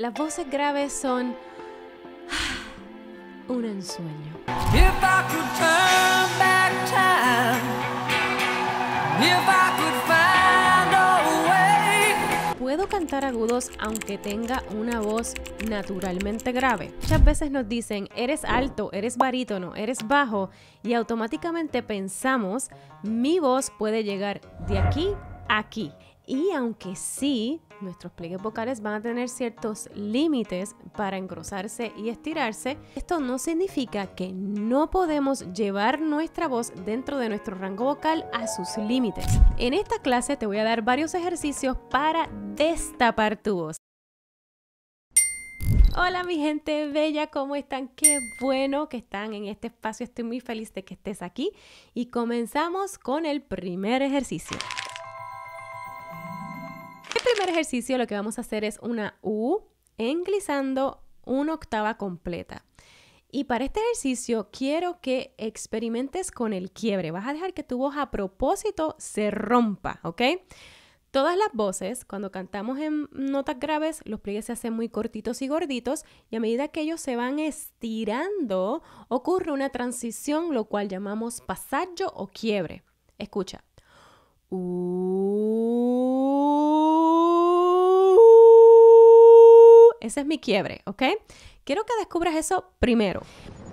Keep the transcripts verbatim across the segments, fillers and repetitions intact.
Las voces graves son un ensueño. If I could turn back time, if I could find a way. Puedo cantar agudos aunque tenga una voz naturalmente grave. Muchas veces nos dicen, eres alto, eres barítono, eres bajo, y automáticamente pensamos, mi voz puede llegar de aquí a aquí. Y aunque sí, nuestros pliegues vocales van a tener ciertos límites para engrosarse y estirarse, esto no significa que no podemos llevar nuestra voz dentro de nuestro rango vocal a sus límites. En esta clase te voy a dar varios ejercicios para destapar tu voz. Hola mi gente bella, ¿cómo están? Qué bueno que están en este espacio, estoy muy feliz de que estés aquí y comenzamos con el primer ejercicio. El primer ejercicio lo que vamos a hacer es una U englissando una octava completa. Y para este ejercicio quiero que experimentes con el quiebre. Vas a dejar que tu voz a propósito se rompa, ¿ok? Todas las voces, cuando cantamos en notas graves, los pliegues se hacen muy cortitos y gorditos y a medida que ellos se van estirando, ocurre una transición, lo cual llamamos pasaggio o quiebre. Escucha. Uh, ese es mi quiebre, ¿ok? Quiero que descubras eso primero.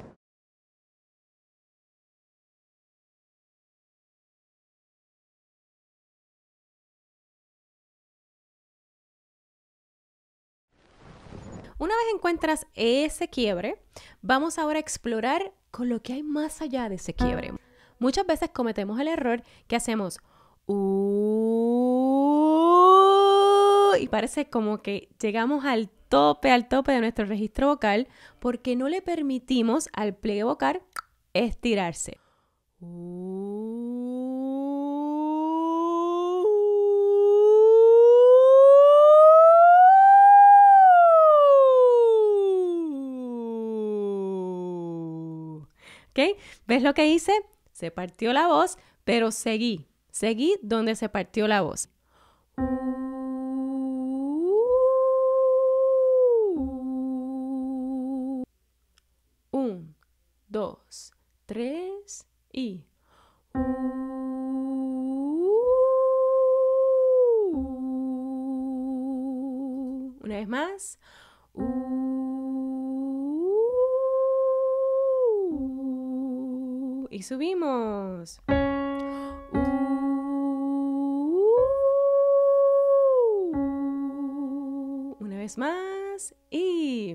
Una vez encuentras ese quiebre, vamos ahora a explorar con lo que hay más allá de ese quiebre. Muchas veces cometemos el error que hacemos Uh, y parece como que llegamos al tope, al tope de nuestro registro vocal porque no le permitimos al pliegue vocal estirarse. ¿Ok? ¿Ves lo que hice? Se partió la voz, pero seguí. Seguí donde se partió la voz. Un, dos, tres y... Una vez más. Y subimos. Una vez más y...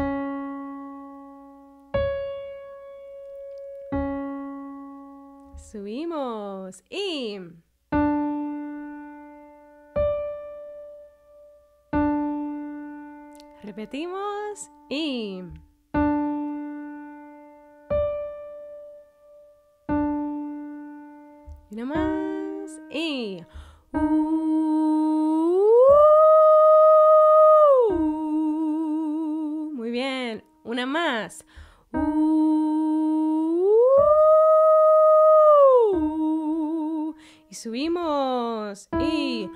Subimos y... Repetimos y... Y una más y... Muy bien, una más. Y subimos y...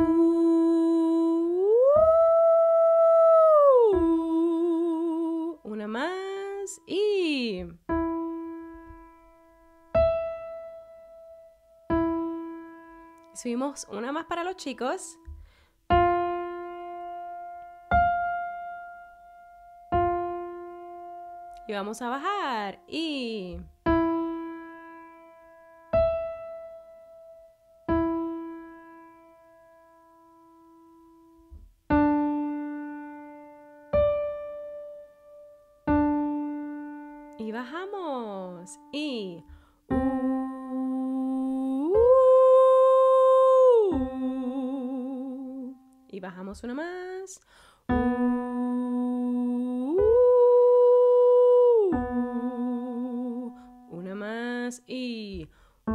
Una más y... Subimos una más para los chicos. Y vamos a bajar y... Y bajamos y... Y bajamos una más. Una más y...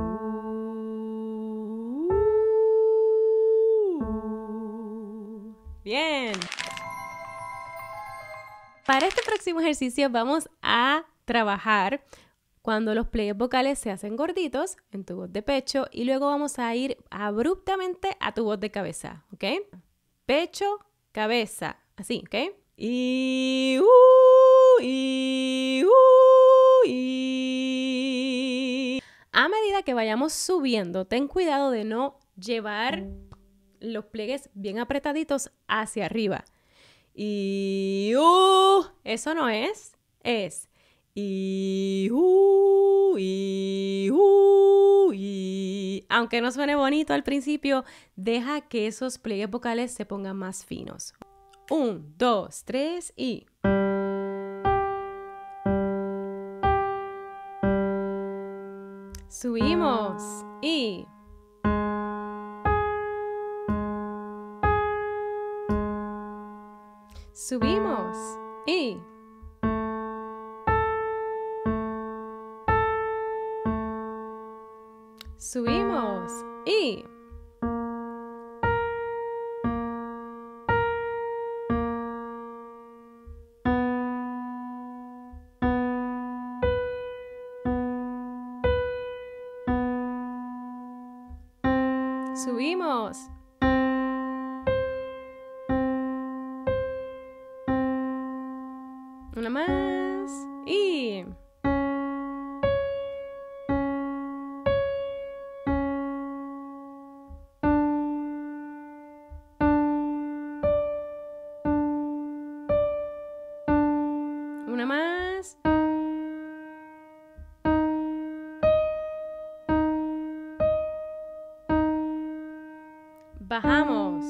Bien. Para este próximo ejercicio vamos a trabajar cuando los pliegues vocales se hacen gorditos en tu voz de pecho y luego vamos a ir abruptamente a tu voz de cabeza, ¿ok? Pecho, cabeza, así, ¿ok? y, uh, y, uh, y. A medida que vayamos subiendo, ten cuidado de no llevar los pliegues bien apretaditos hacia arriba. Y, uh, eso no es, es y, uh, y, uh, y. Aunque no suene bonito al principio, deja que esos pliegues vocales se pongan más finos. Un, dos, tres y. Subimos y. Subimos y. Subimos y. Subimos. Una más y. Una más. Bajamos.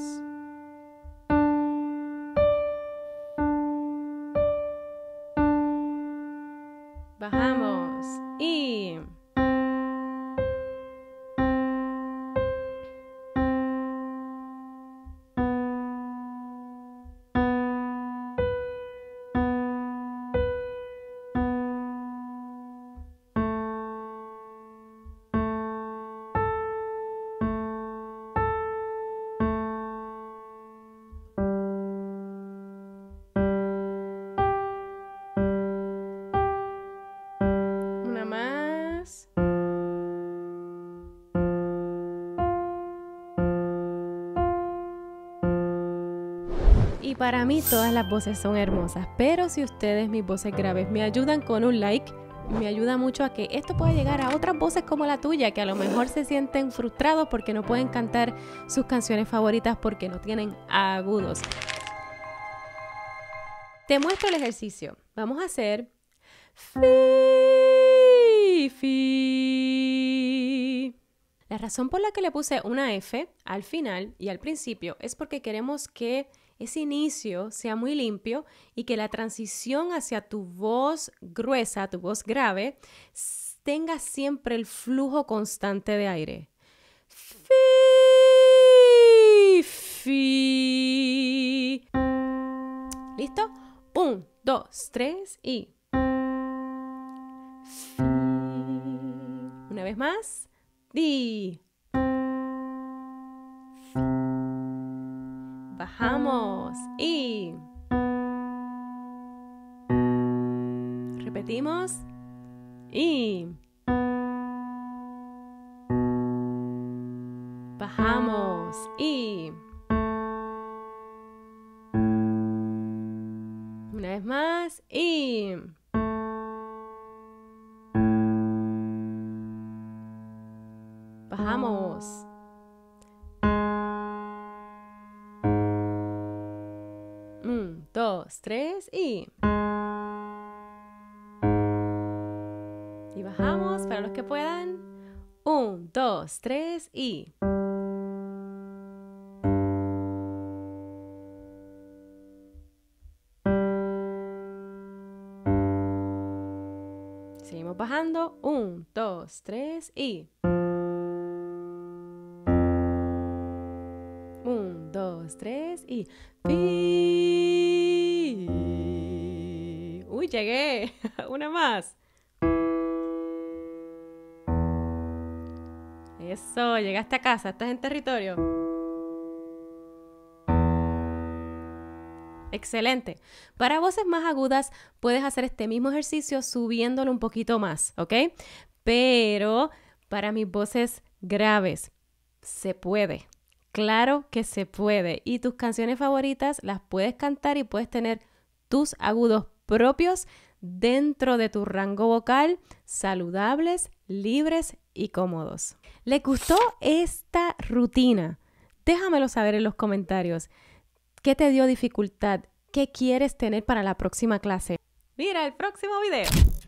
Bajamos y. Una más. Y para mí todas las voces son hermosas, pero si ustedes, mis voces graves, me ayudan con un like, me ayuda mucho a que esto pueda llegar a otras voces como la tuya, que a lo mejor se sienten frustrados porque no pueden cantar sus canciones favoritas porque no tienen agudos. Te muestro el ejercicio. Vamos a hacer fi, fi. La razón por la que le puse una F al final y al principio es porque queremos que ese inicio sea muy limpio y que la transición hacia tu voz gruesa, tu voz grave, tenga siempre el flujo constante de aire. Fi, fi. ¿Listo? Un, dos, tres y. Fi. Una vez más. Di. Fi. Bajamos y. Repetimos y. Bajamos y. Una vez más y. Bajamos. Un, dos, tres y. Y bajamos para los que puedan. Un, dos, tres y. Seguimos bajando. Un, dos, tres y. Un, dos, tres y. Pi. Uy, llegué. Una más. Eso, llegaste a casa, estás en territorio. Excelente. Para voces más agudas puedes hacer este mismo ejercicio subiéndolo un poquito más, ¿ok? Pero para mis voces graves se puede. Claro que se puede. Y tus canciones favoritas las puedes cantar y puedes tener tus agudos propios dentro de tu rango vocal, saludables, libres y cómodos. ¿Les gustó esta rutina? Déjamelo saber en los comentarios. ¿Qué te dio dificultad? ¿Qué quieres tener para la próxima clase? Mira el próximo video.